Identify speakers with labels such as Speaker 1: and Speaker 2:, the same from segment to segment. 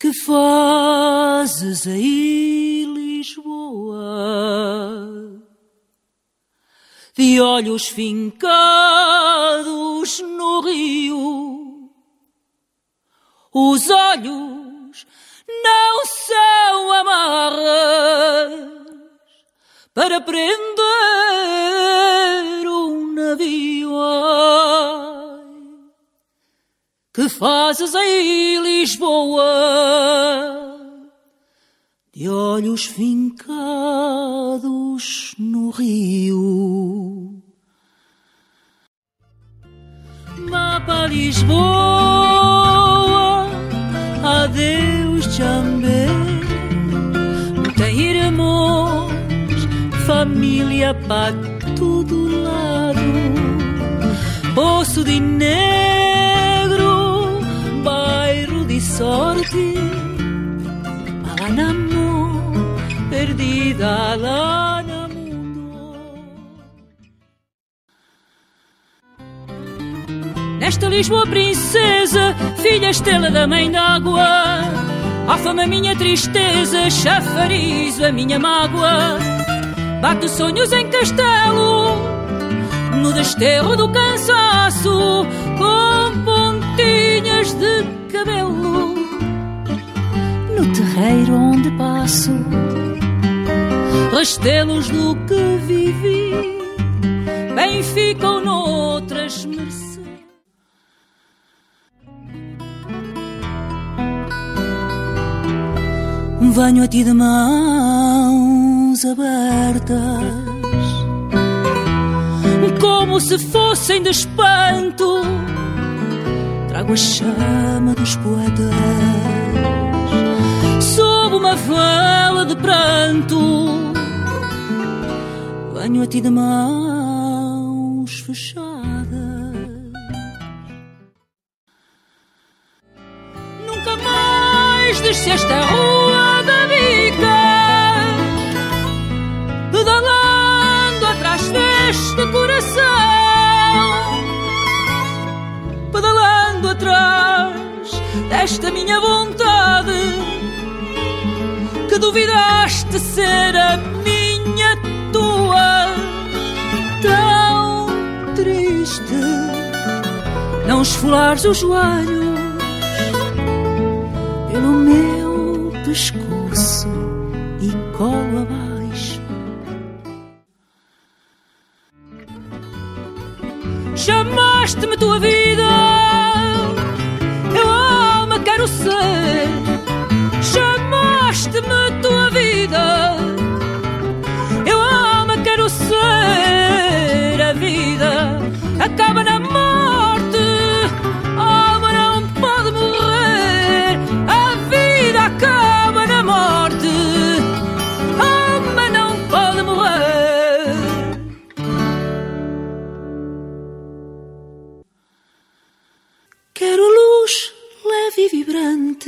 Speaker 1: Que fazes aí, Lisboa? De olhos fincados no rio, os olhos não são amarras para prender um navio. Ai, que fazes aí, Lisboa, de olhos fincados no rio? Mapa Lisboa, adeus Jambé, tem irmãos, família para todo lado, Poço de Negro, bairro de sorte, Malanamor, perdida lá no mundo. Nesta Lisboa princesa, filha estrela da mãe d'água, a fama minha tristeza, chafarizo a minha mágoa. Bato sonhos em castelo, no desterro do cansaço, com pontinhas de cabelo, no terreiro onde passo, rastelos do que vivi, bem ficam noutras mercês. Venho a ti de mãos abertas, como se fossem de espanto, trago a chama dos poetas, sob uma vela de pranto. Venho a ti de mãos fechadas, nunca mais desce esta rua da bica, pedalando atrás deste coração, pedalando atrás desta minha vontade, que duvidaste ser a minha tua. Tão triste não esfolares os joelhos pelo meu pescoço e colo abaixo. Chamaste-me tua vida, eu alma quero ser. Chamaste-me tua vida, eu alma quero ser. A vida acaba na morte, a alma não pode morrer. A vida acaba na morte, a alma não pode morrer. Quero luz leve e vibrante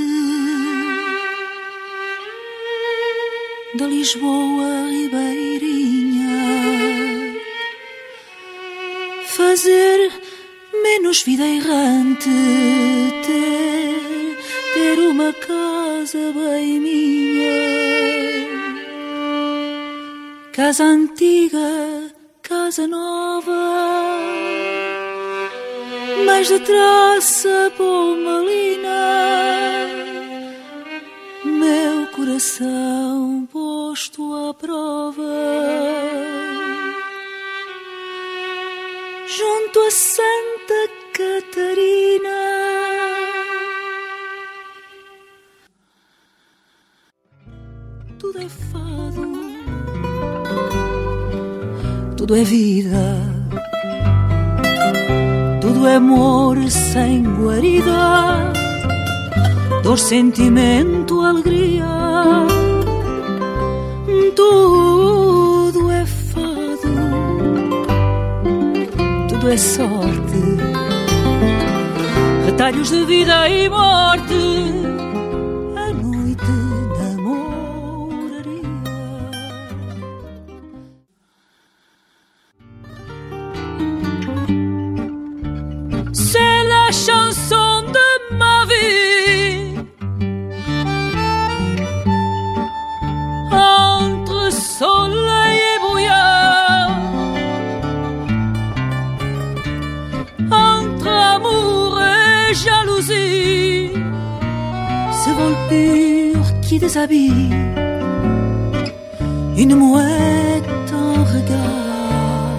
Speaker 1: da Lisboa ribeirinha, fazer menos vida errante, ter uma casa bem minha, casa antiga, casa nova, mais de traça pomalina, meu coração posto à prova, junto a Santa Catarina. Tudo é fado, tudo é vida, tudo é amor sem guarida, dor, sentimento, alegria. Tudo é fado, tudo é sorte, retalhos de vida e morte. A noite namoraria. C'est la chanson de ma vie, volupure qui déshabille une mouette en regard.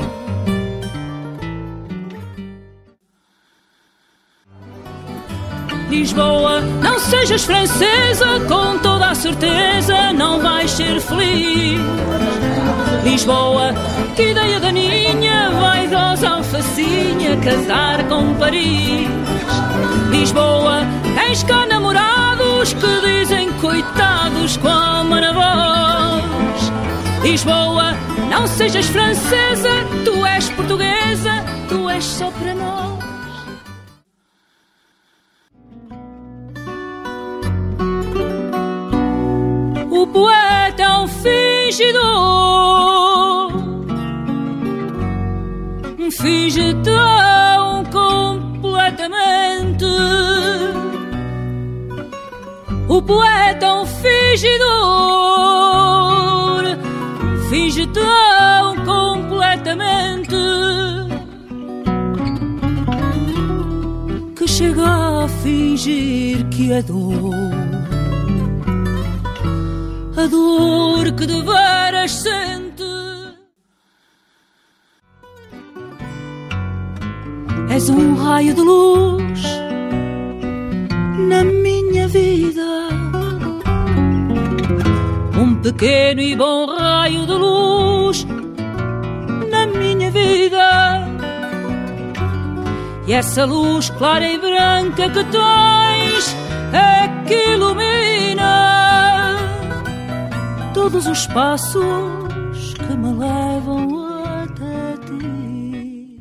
Speaker 1: Lisboa, não sejas francesa, com toda a certeza não vais ser feliz. Lisboa, que ideia daninha, vaidosa alfacinha, casar com Paris. Lisboa, tens cá namorados que dizem coitados com a alma na voz. Lisboa, não sejas francesa, tu és portuguesa, tu és só para nós. O poeta é um fingidor, finge tão completamente. O poeta é um fingidor, finge tão completamente que chega a fingir que é dor. A dor que de veras sente. És um raio de luz na minha vida, um pequeno e bom raio de luz na minha vida. E essa luz clara e branca que tens é que ilumina todos os passos que me levam até ti.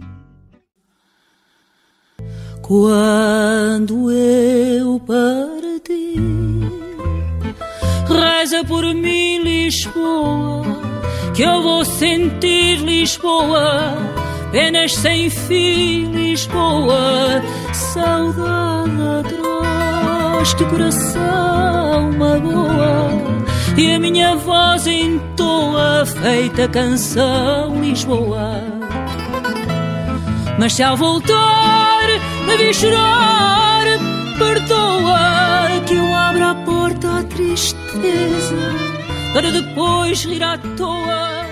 Speaker 1: Quando eu parti, reza por mim, Lisboa, que eu vou sentir Lisboa, penas sem fim, Lisboa, saudade atroz que o coração magoa. E a minha voz entoa feita canção, Lisboa. Mas se ao voltar me vi chorar, perdoa que eu abra a porta à tristeza para depois rir à toa.